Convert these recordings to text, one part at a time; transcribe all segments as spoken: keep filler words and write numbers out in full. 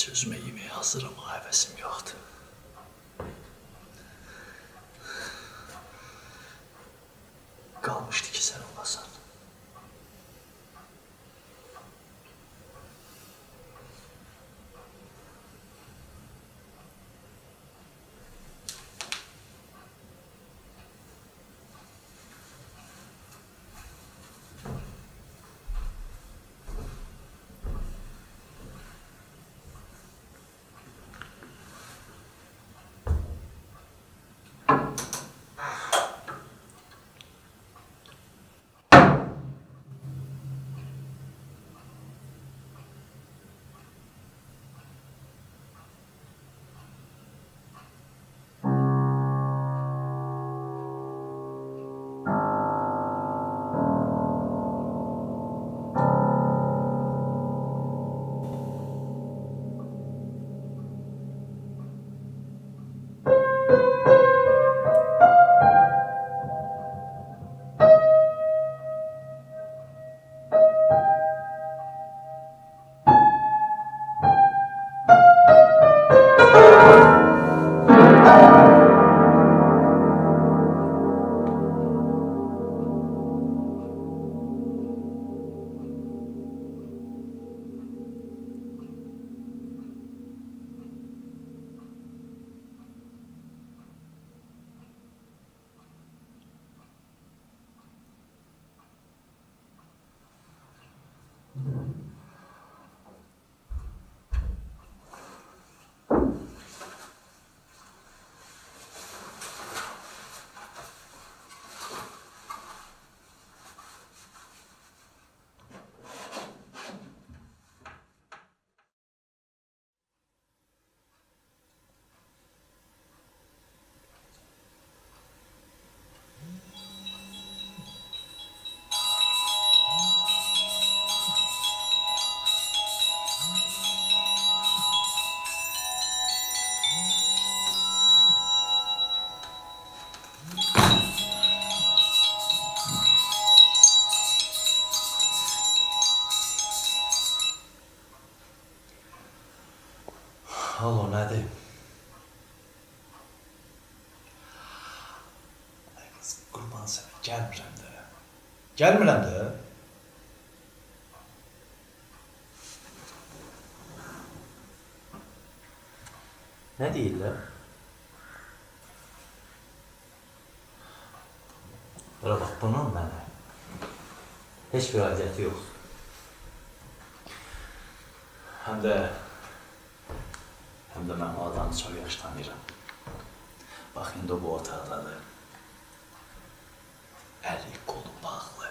Heç özümə yeməyə hazırlamağa həvəsim yoxdur. Qalmışdı ki, sən olasan. Alo, nədir? Ay qız, qurban sənə, gəlmirəm də. Gəlmirəm də. Nə deyirlər? Bura bax, bunun mənə heç bir aidiyyəti yoxdur. Həm də Həm də mən o adamı çox yaxşı tanıyıram. Bax, indi o bu otaqdadır. Əli, qolu bağlı.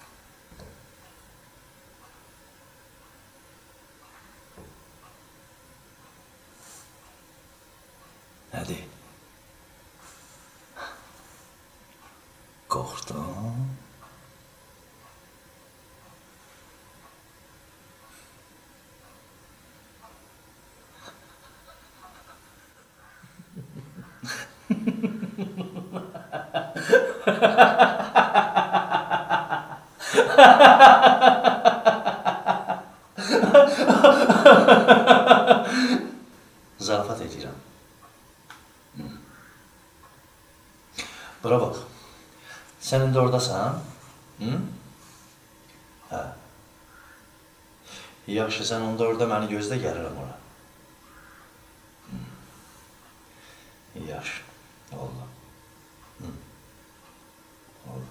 Nədir? Qorxdun? Zarafat edirəm. Bura bax, sən indi oradasan? Hə. Yaxşı, sən onda orada məni gözlə, gəlirəm ora. Yaxşı, oldu. Oldu.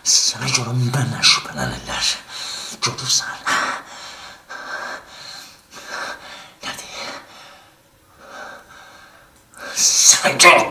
Sənə görə məndən şübhələnirlər. Görürsən. Nədir? Sən gör!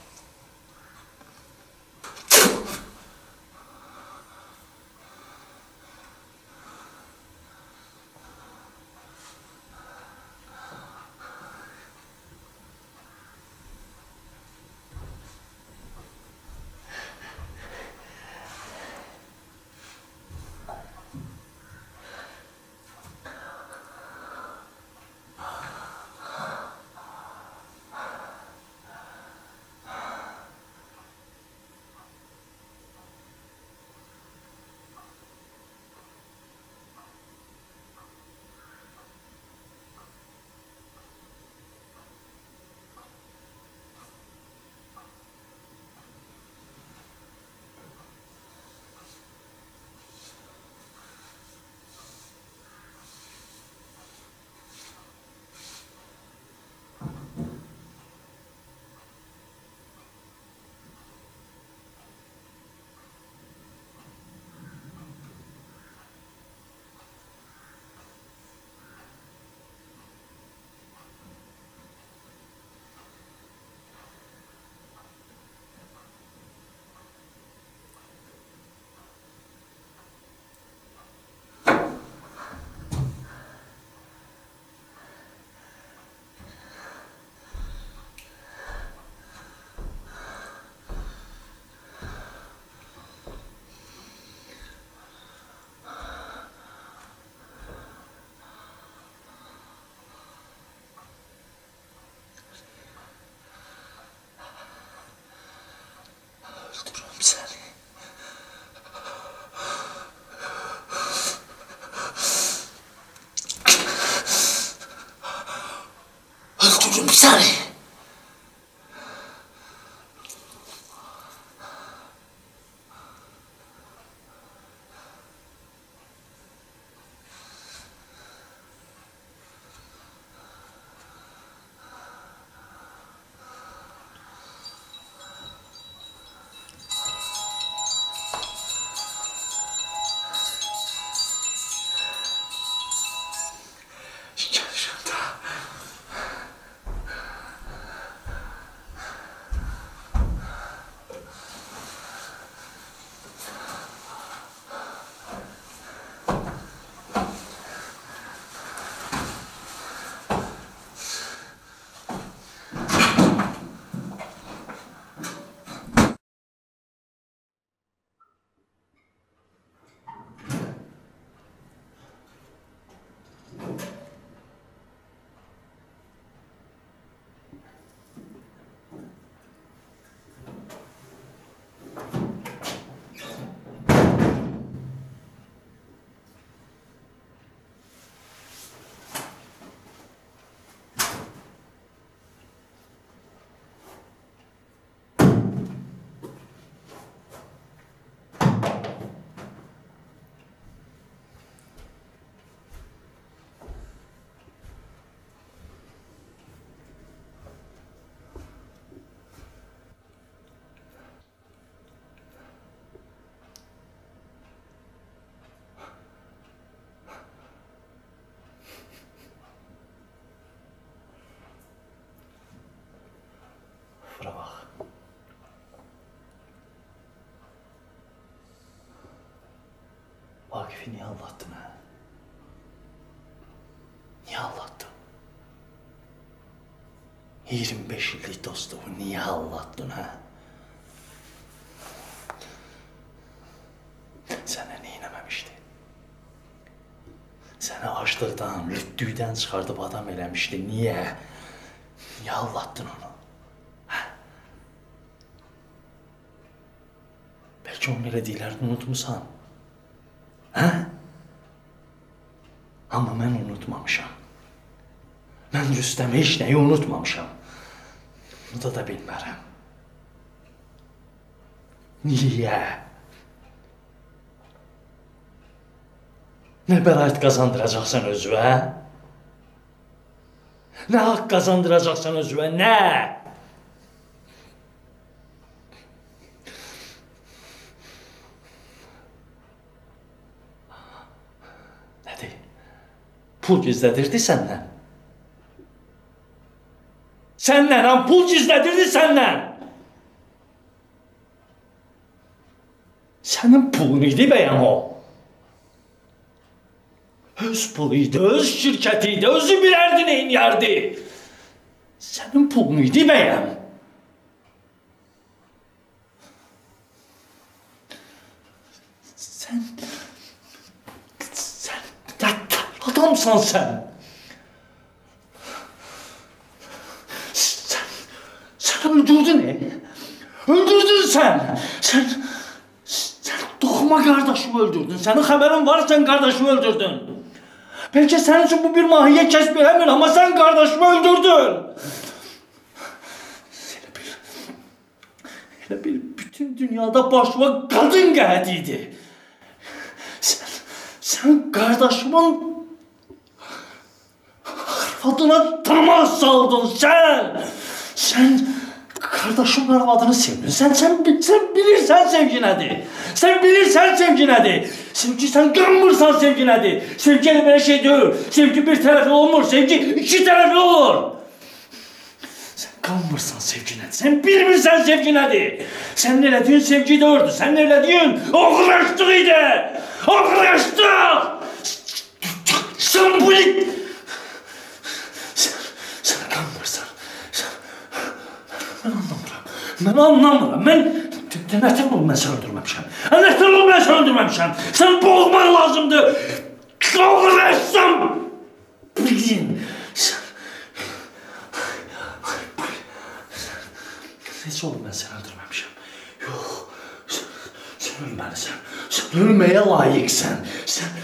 Öldürürüm səni. Öldürürüm səni. Bura bax. Vaqifi niyə aldatdın, hə? Niyə aldatdın? iyirmi beş illik dostluğu niyə aldatdın, hə? Sənə neynəməmişdi? Səni açlıqdan, lütdükdən çıxardıb adam eləmişdi. Niyə? Niyə aldatdın onu? Bəlkə onun elədiklərini unutmusan. Hə? Amma mən unutmamışam. Mən Rüstəmi heç nəyi unutmamışam. Unuda da bilmərəm. Niyə? Nə bəraət qazandıracaqsan özünə? Nə haqq qazandıracaqsan özünə? Nə? pul gizlədirdi səndən. Səndən, han pul gizlədirdi səndən. Sənin pulun idi bəyəm o. Öz pulu idi, öz şirkəti idi, özü bilərdi neyin yardı. Sənin pulun idi bəyəm. Sən, sən, adamsan sən. Sən, sən öldürdün e. Öldürdün sən. Sən, sən doğma qardaşımı öldürdün. Sənin xəbərin var, sən qardaşımı öldürdün. Bəlkə sənin üçün bu bir mahiyyət kəsb eləmir, amma sən qardaşımı öldürdün. Elə bil, elə bil bütün dünyada başıma qadın qəhət idi. Sən, sən qardaşımın arvadına tamaz saldın, sən. Sən qardaşımın arvadını sevdin, sən, sən, sən bilirsən sevgi nədir. Sən bilirsən sevgi nədir. Sevgi sən qanmırsan sevgi nədir. Sevgi elə belə şey deyil. Sevgi bir tərəfli olmur, sevgi iki tərəfli olur. Sən qanmırsan sevgi nədir. Sən bilmirsən sevgi nədir. Sən elədiyin sevgi deyirdi. Sən elədiyin oğraşdıq idi. Oğraşdıq. Sən bu... Sən, sən qanmırsan. Sən... Mən anlamıram. Mən anlamıram. Mən... Nətər olub mən səni öldürməmişəm. Nətər olub mən səni öldürməmişəm. Sən boğmaq lazımdır. Oğraşsam. Bilin. Sən... Necə olub mən səni öldürməmişəm. Yox. Sən, sən ölməlisən. Sən ölməyə layiqsən. Sən...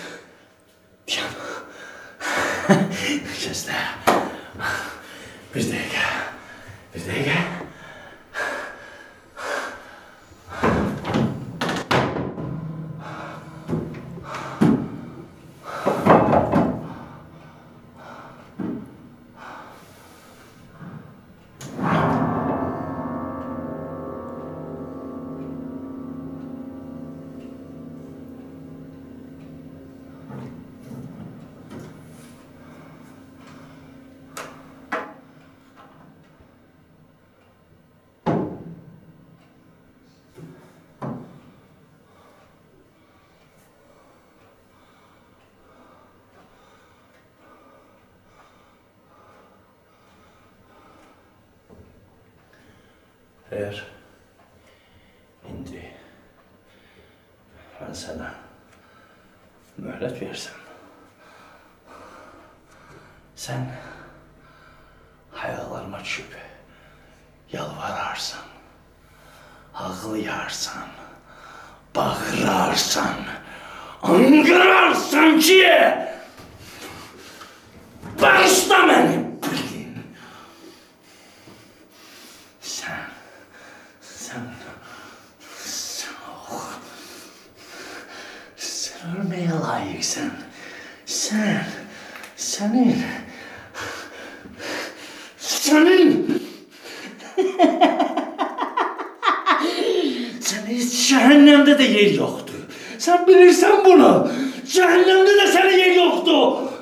Deyəm. Kəsdə. Bir dəqiqə. Bir dəqiqə. Eğer indi ben sana mühlet versem, sen hayalarıma düşüp yalvararsan, ağlayarsan, bağırarsan, angırarsan ki bağışla beni. Ölmeye layıksın. Sen, senin, senin, sen hiç cehennemde de yer yoktu. Sen bilirsen bunu. Cehennemde de senin yer yoktu.